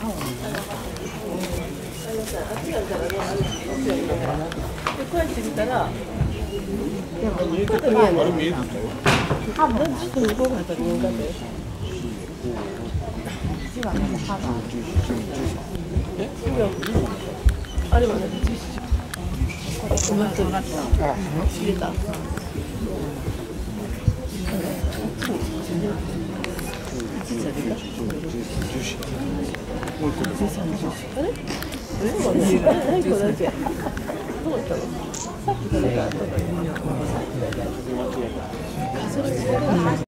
こうやって見たら、 でもちょっと見えない。 多分ちょっと向こうが見えんかったよ。 字はまだ歯があれはね、止まってる。入れた。あれ？何これ？何これ？どうしたの？さっきから。